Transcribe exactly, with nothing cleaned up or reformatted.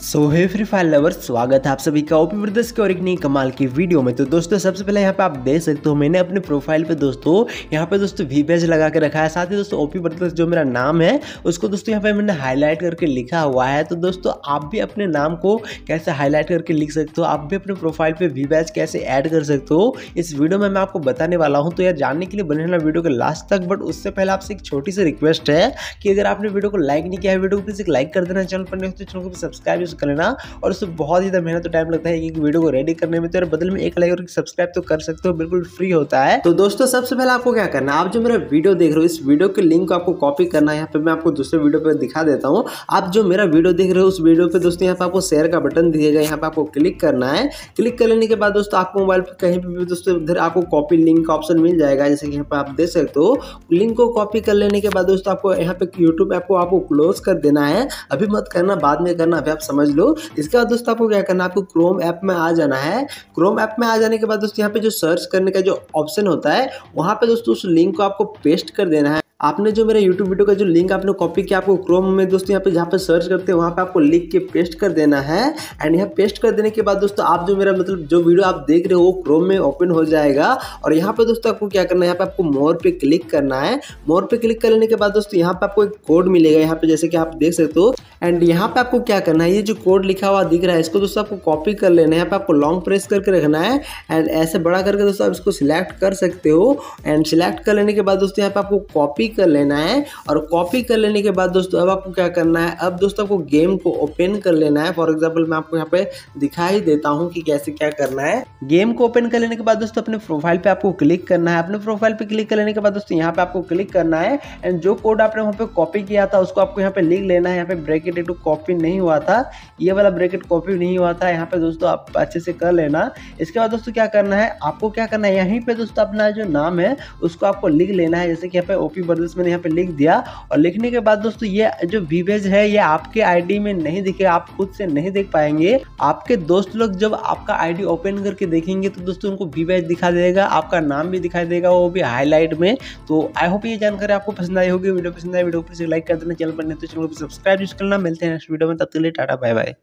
सो hey free fire lovers, स्वागत है आप सभी का ओपी ब्रदर्स के और एक नई कमाल की वीडियो में। तो दोस्तों सबसे पहले यहाँ पे आप देख सकते हो मैंने अपने प्रोफाइल पे दोस्तों यहाँ पे दोस्तों वी बैज लगा के रखा है। साथ ही दोस्तों ओपी ब्रदर्स जो मेरा नाम है उसको दोस्तों यहाँ पे मैंने हाईलाइट करके लिखा हुआ है। तो दोस्तों आप भी अपने नाम को कैसे हाईलाइट करके लिख सकते हो, आप भी अपने प्रोफाइल पे वी बैज कैसे ऐड कर सकते हो, इस वीडियो में मैं आपको बताने वाला हूँ। तो यार जानने के लिए बने रहना वीडियो के लास्ट तक। बट उससे पहले आपसे एक छोटी सी रिक्वेस्ट है कि अगर आपने वीडियो को लाइक नहीं किया है, वीडियो को प्लीज एक लाइक कर देना, चैनल पर नहीं हो तो चैनल को सब्सक्राइब कर लेना। और उससे बहुत ज़्यादा मेहनत तो टाइम लगता है एक वीडियो को रेडी करने में, तो यार बदल में एक लाइक और सब्सक्राइब तो कर सकते हो, बिल्कुल फ्री होता है। तो दोस्तों सबसे पहले आपको क्या करना है, आप जो मेरा वीडियो देख रहे हो इस वीडियो के लिंक को आपको कॉपी करना है। यहाँ पे मैं आपको दूसरे वीडियो पे दिखा देता हूँ। आप जो मेरा वीडियो देख रहे हो उस वीडियो पे दोस्तों यहाँ पे आपको शेयर का बटन दिएगा, यहाँ पे आपको क्लिक करना है। क्लिक कर लेने के बाद दोस्तों आपको मोबाइल पे कहीं पे भी दोस्तों इधर आपको कॉपी लिंक का ऑप्शन मिल जाएगा, जैसे कि यहाँ पे आप देख सकते हो। लिंक को कॉपी कर लेने के बाद दोस्तों आपको यहाँ पे यूट्यूब ऐप को आपको क्लोज कर देना है। अभी मत करना, बाद में करना, अभी आप समझ लो। इसके बाद दोस्तों आपको क्या करना है, आपको क्रोम ऐप में आ जाना है। क्रोम ऐप में आ जाने के बाद दोस्तों यहाँ पे जो सर्च करने का जो ऑप्शन होता है वहाँ पे दोस्तों उस लिंक को आपको पेस्ट कर देना है। आपने जो मेरे YouTube वीडियो का जो लिंक आपने कॉपी किया, आपको क्रोम में दोस्तों यहाँ पे जहाँ पे सर्च करते हैं वहाँ पे आपको लिख के पेस्ट कर देना है। एंड यहाँ पेस्ट कर देने के बाद दोस्तों आप जो मेरा मतलब जो वीडियो आप देख रहे हो वो क्रोम में ओपन हो जाएगा। और यहाँ पे दोस्तों आपको क्या करना है, यहाँ पे आपको मोर पे क्लिक करना है। मोर पे क्लिक कर लेने के बाद दोस्तों यहाँ पे आपको एक कोड मिलेगा, यहाँ पे जैसे कि आप देख सकते हो। एंड यहाँ पे आपको क्या करना है, ये जो कोड लिखा हुआ दिख रहा है इसको दोस्तों आपको कॉपी कर लेना है। यहाँ पे आपको लॉन्ग प्रेस करके रखना है एंड ऐसे बड़ा करके दोस्तों आप इसको सिलेक्ट कर सकते हो। एंड सिलेक्ट कर लेने के बाद दोस्तों यहाँ पे आपको कॉपी कर लेना है। और कॉपी कर लेने के बाद दोस्तों अब आपको क्या करना है, अब दोस्तों आपको गेम को ओपन कर लेना है। फॉर एग्जांपल मैं आपको यहाँ पे दिखाई देता हूँ कि कैसे क्या करना है। गेम को ओपन कर लेने के बाद दोस्तों अपने प्रोफाइल पे आपको क्लिक करना है। अपने प्रोफाइल पे क्लिक कर लेने के बाद दोस्तों यहाँ पे आपको क्लिक करना है एंड जो कोड आपने वहाँ पे कॉपी किया था उसको आपको यहाँ पे लिख लेना है। यहाँ पे ब्रैकेट टू कॉपी नहीं हुआ था, ये वाला ब्रैकेट कॉपी नहीं हुआ था, यहाँ पे दोस्तों आप अच्छे से कर लेना। इसके बाद दोस्तों क्या करना है, आपको क्या करना है, यहीं पे दोस्तों अपना जो नाम है उसको आपको लिख लेना है। जैसे कि यहाँ पे ओपी ब्रदर्स मैंने यहाँ पे लिख दिया। और लिखने के बाद दोस्तों ये जो वी बैज है ये आपके आईडी में नहीं दिखे, आप खुद से नहीं देख पाएंगे। आपके दोस्त लोग जब आपका आईडी ओपन करके देखेंगे तो दोस्तों उनको वी बैज दिखा देगा, आपका नाम भी दिखाई देगा, वो भी हाईलाइट में। तो आई होप ये जानकारी आपको पसंद आई होगी। वीडियो पसंद आई वीडियो को लाइक कर देना, चैनल पर नहीं तो चैनल को सब्सक्राइब करना। मिलते हैं नेक्स्ट वीडियो में, तब तक के लिए टाटा बाय बाय।